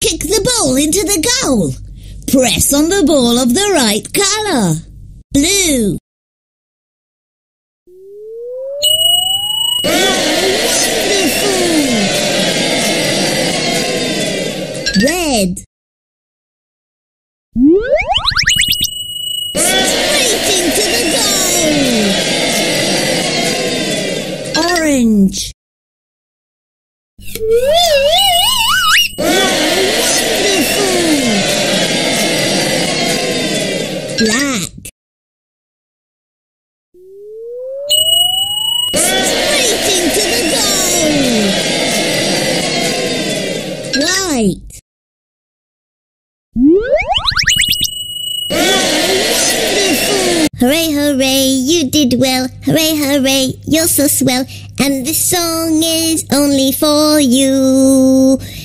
Kick the ball into the goal. Press on the ball of the right colour. Blue. Red. Straight into the goal. Orange. Black. Straight into the goal. White. Hooray, hooray, you did well. Hooray, hooray, you're so swell. And this song is only for you.